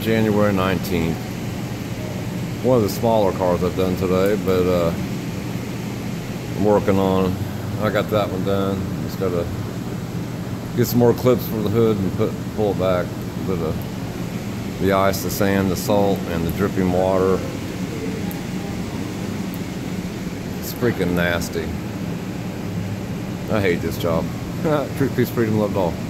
January 19th. One of the smaller cars I've done today, but I'm working on. I got that one done. Just gotta get some more clips for the hood and pull it back. But the ice, the sand, the salt, and the dripping water. It's freaking nasty. I hate this job. Truth, peace, freedom, love, all.